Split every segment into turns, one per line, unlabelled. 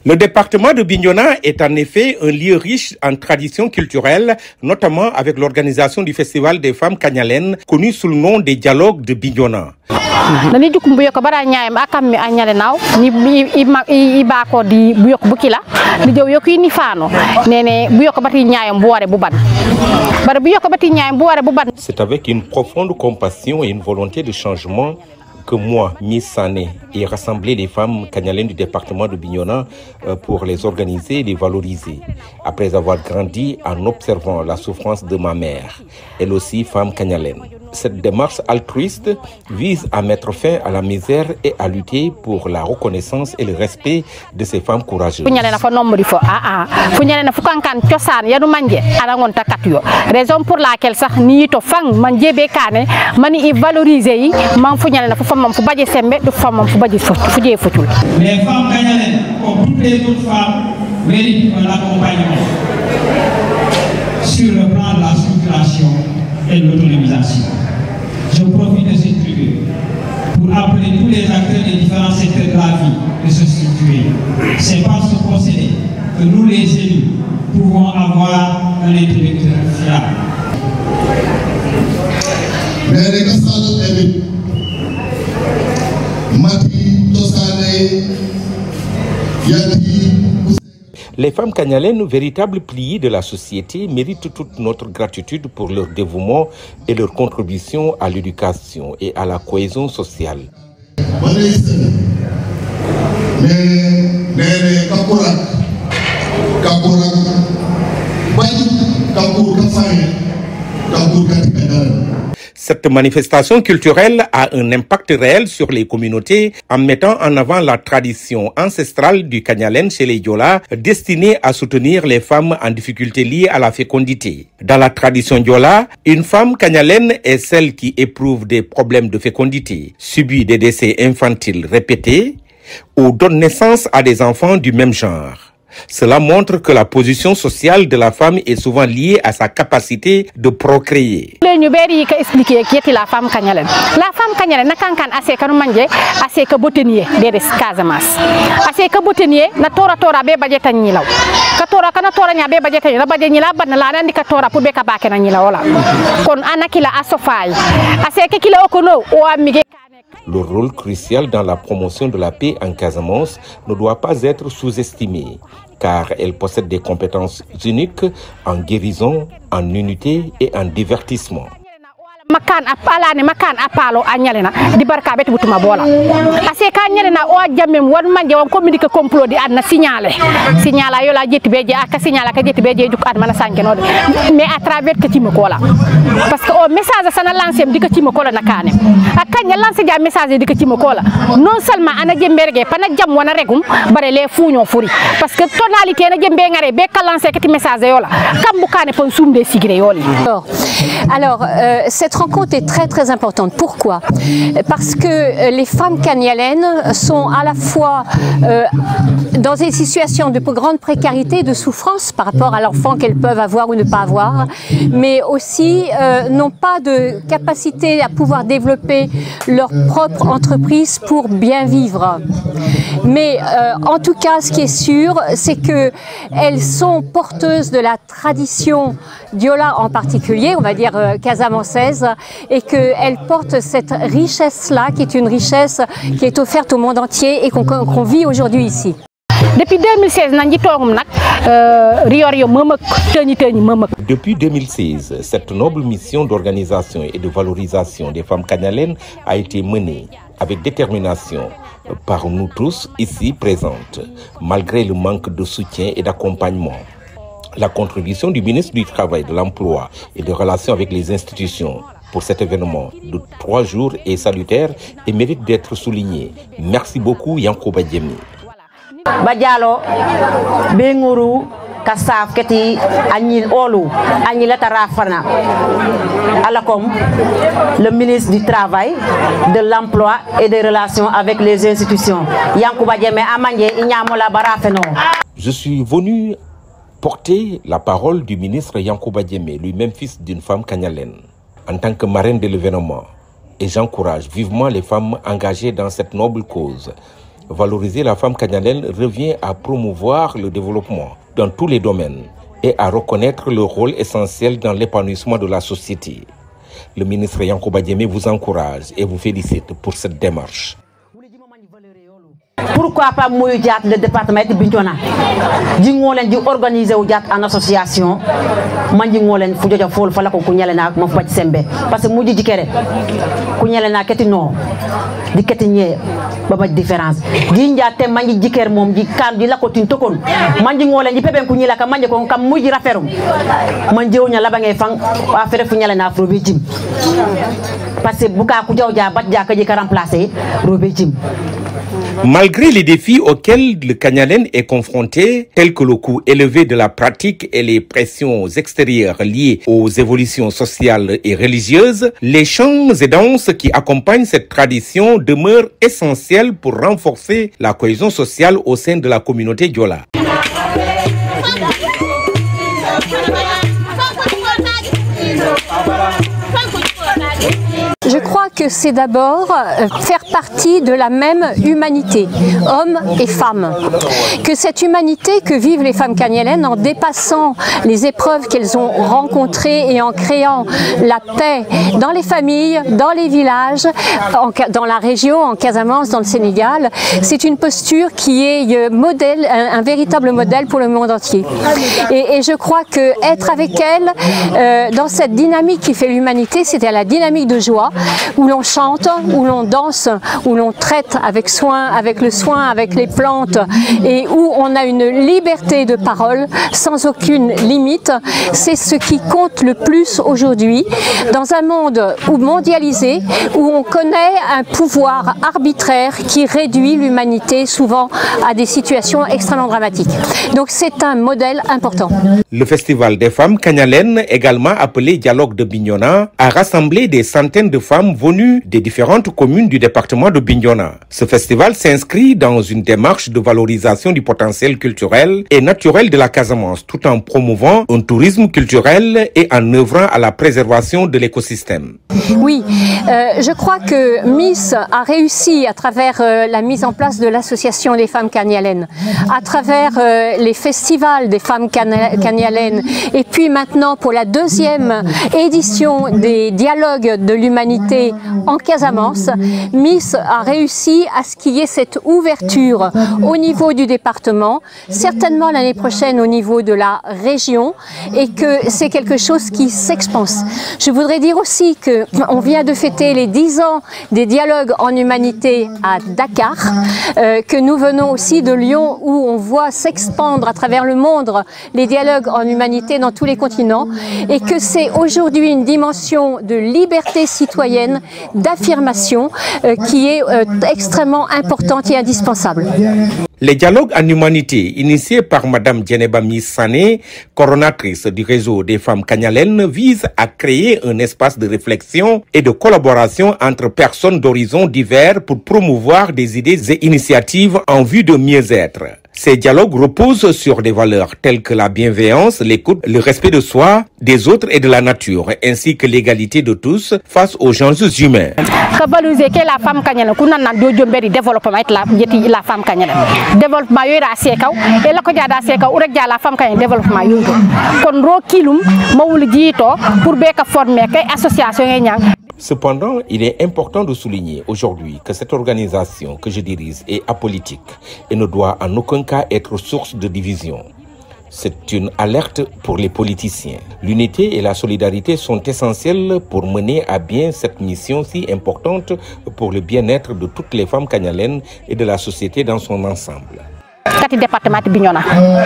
Le département de Bignona est en effet un lieu riche en traditions culturelles, notamment avec l'organisation du Festival des femmes kagnalènes, connu sous le nom des Dialogues de Bignona.
Nani duk mbuyoko bara nyaayam akam mi anyale naw ni iba ko di buyok bukila di jow yoki ni fano nene buyoko bati nyaayam bu waré bu ban bara buyoko bati nyaayam bu waré bu ban.
C'est avec une profonde compassion et une volonté de changement que moi, Miss Sané, ai rassemblé les femmes kagnalènes du département de Bignona pour les organiser et les valoriser. Après avoir grandi en observant la souffrance de ma mère, elle aussi femme kagnalène. Cette démarche altruiste vise à mettre fin à la misère et à lutter pour la reconnaissance et le respect de ces femmes courageuses.
Raison pour laquelle sax ni to fang man jebe kané mani i valoriser man fu ñalé na fu fam fu badje sembe du fam fu badje fujé futul.
Les femmes kagnalènes comme toutes les autres femmes méritent un accompagnement sur le plan de la structuration et de l'autonomisation. Je profite de cette tribune pour appeler tous les acteurs des différents secteurs de la vie de se structurer. C'est par ce procédé que nous les élus pouvons avoir un intellectuel fiable.
Les femmes kagnalènes, véritables piliers de la société, méritent toute notre gratitude pour leur dévouement et leur contribution à l'éducation et à la cohésion sociale. Cette manifestation culturelle a un impact réel sur les communautés en mettant en avant la tradition ancestrale du kagnalène chez les Diola, destinée à soutenir les femmes en difficulté liée à la fécondité. Dans la tradition Diola, une femme kagnalène est celle qui éprouve des problèmes de fécondité, subit des décès infantiles répétés ou donne naissance à des enfants du même genre. Cela montre que la position sociale de la femme est souvent liée à sa capacité de procréer.
La femme kagnalène na kankan assez kanu manje assez que botenier des Casamance assez que botenier na tora be bajeta nyilaw ka tora kana tora nya be bajeta na baje nyila ban la nandi ka tora pour be ka bake na nyilaw la kon anakila asofay assez que kila okono o amige.
Le rôle crucial dans la promotion de la paix en Casamance ne doit pas être sous-estimé, car elle possède des compétences uniques en guérison, en unité et en divertissement.
Makan apala ne makan apalo anyalena di barka beti butuma bola ase ka nyalena o jammem won manje won communique complot di adna signala yo la jetti beje aka signala ka jetti beje juk ad mana sanke no mais à travers que timo kola parce que o message sana lancer di ka timo kola nakane akanya lancer ja message di ka timo kola non seulement ana jemberge pana jam wana regum bare les fuño furi parce que tonalité na jembe ngare be ka lancer ka ti message yo la kambu kane pon sumde sigre yo li.
Alors cette rencontre est très importante. Pourquoi? Parce que les femmes kagnalènes sont à la fois dans des situations de grande précarité, de souffrance par rapport à l'enfant qu'elles peuvent avoir ou ne pas avoir, mais aussi n'ont pas de capacité à pouvoir développer leur propre entreprise pour bien vivre. Mais en tout cas, ce qui est sûr, c'est qu'elles sont porteuses de la tradition Diola en particulier, on va dire casamançaise, et qu'elle porte cette richesse-là, qui est une richesse qui est offerte au monde entier et qu'on vit aujourd'hui ici.
Depuis 2016, cette noble mission d'organisation et de valorisation des femmes kagnalènes a été menée avec détermination par nous tous ici présentes, malgré le manque de soutien et d'accompagnement. La contribution du ministre du Travail, de l'Emploi et des Relations avec les institutions pour cet événement de 3 jours est salutaire et mérite d'être souligné. Merci beaucoup Yankuba Djemi.
Badialo, Benguru, Kassaf, Keti, Anil Olu, Anil Tarafana. Alakom, le ministre du Travail, de l'Emploi et des Relations avec les institutions. Yankuba Djemi, Amanye, Inyamola Barafeno.
Je suis venu porter la parole du ministre Yankuba Djemi, lui-même fils d'une femme kagnalène, en tant que marraine de l'événement. Et j'encourage vivement les femmes engagées dans cette noble cause Valoriser la femme kanyalène revient à promouvoir le développement dans tous les domaines et à reconnaître le rôle essentiel dans l'épanouissement de la société. Le ministre Yankuba Diémé vous encourage et vous félicite pour cette démarche.
Pourquoi pas moyu diat le département de Bignona di ngolen di organiser wu diat en association man di ngolen fu jojo fol fala ko kunyalena mo faj sembe parce que muji jikere kunyalena keti no di keti ñe baba différence di ndiate man di jiker mom di kan di la ko tin tokon man di ngolen di peben ku ñila ka man ko kam muji raferum man jew nya laba ngay fang affaire fu ñalena afro be jim parce que buka ku jaw ja bat ja ka ji ka remplacer robe jim.
Malgré les défis auxquels le Kanyalen est confronté, tels que le coût élevé de la pratique et les pressions extérieures liées aux évolutions sociales et religieuses, les chants et danses qui accompagnent cette tradition demeurent essentiels pour renforcer la cohésion sociale au sein de la communauté Diola.
Je crois que c'est d'abord faire partie de la même humanité, hommes et femmes. Que cette humanité que vivent les femmes kanyalènes en dépassant les épreuves qu'elles ont rencontrées et en créant la paix dans les familles, dans les villages, dans la région, en Casamance, dans le Sénégal, c'est une posture qui est modèle, un véritable modèle pour le monde entier. Et je crois que être avec elles dans cette dynamique qui fait l'humanité, c'était la dynamique de joie, où l'on chante, où l'on danse, où l'on traite avec soin, avec le soin, avec les plantes et où on a une liberté de parole sans aucune limite. C'est ce qui compte le plus aujourd'hui dans un monde mondialisé où on connaît un pouvoir arbitraire qui réduit l'humanité souvent à des situations extrêmement dramatiques. Donc c'est un modèle important.
Le Festival des femmes kanyalènes, également appelé Dialogue de Bignona, a rassemblé des centaines de femmes venues des différentes communes du département de Bignona. Ce festival s'inscrit dans une démarche de valorisation du potentiel culturel et naturel de la Casamance, tout en promouvant un tourisme culturel et en œuvrant à la préservation de l'écosystème.
Oui, je crois que Miss a réussi à travers la mise en place de l'association des femmes kanyalènes, à travers les festivals des femmes kanyalènes et puis maintenant pour la deuxième édition des dialogues de l'humanité en Casamance, Miss a réussi à ce qu'il y ait cette ouverture au niveau du département, certainement l'année prochaine au niveau de la région et que c'est quelque chose qui s'expanse. Je voudrais dire aussi qu'on vient de fêter les 10 ans des dialogues en humanité à Dakar, que nous venons aussi de Lyon où on voit s'expandre à travers le monde les dialogues en humanité dans tous les continents et que c'est aujourd'hui une dimension de liberté citoyenne, d'affirmation qui est extrêmement importante et indispensable.
Les dialogues en humanité initiés par Madame Djeneba Missane, coordonnatrice du réseau des femmes kanyalènes, visent à créer un espace de réflexion et de collaboration entre personnes d'horizons divers pour promouvoir des idées et initiatives en vue de mieux-être. Ces dialogues reposent sur des valeurs telles que la bienveillance, l'écoute, le respect de soi, des autres et de la nature, ainsi que l'égalité de tous face aux enjeux humains.
Valoriser la femme kanyalène, qu'on a deux jomberi développement la femme kanyalène. Développement yoy da sekaw et la ko jada sekaw ou rek la femme kanyalène développement yoy kon ro kilum mawul jito pour beka former kay association ngay ñang.
Cependant, il est important de souligner aujourd'hui que cette organisation que je dirige est apolitique et ne doit en aucun cas être source de division. C'est une alerte pour les politiciens. L'unité et la solidarité sont essentielles pour mener à bien cette mission si importante pour le bien-être de toutes les femmes kanyalènes et de la société dans son ensemble.
Kati département Bignona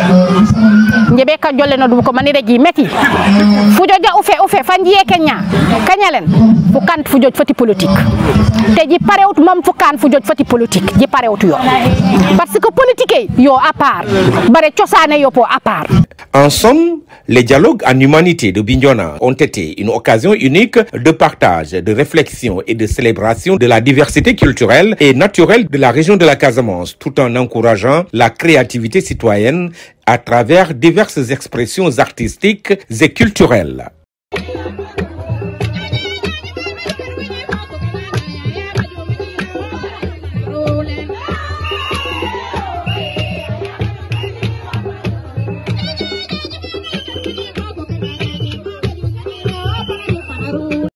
njebe ka jolle no dum ko manire ji meti fujoja ufe fanjiye Kenya kanyalen fu kan fujoj fati politique te ji parewut mom fu kan fujoj fati politique ji parewut yo parce que politique yo à part bare ciosane yo po à part.
En somme, les dialogues en humanité de Bignona ont été une occasion unique de partage, de réflexion et de célébration de la diversité culturelle et naturelle de la région de la Casamance, tout en encourageant la créativité citoyenne à travers diverses expressions artistiques et culturelles.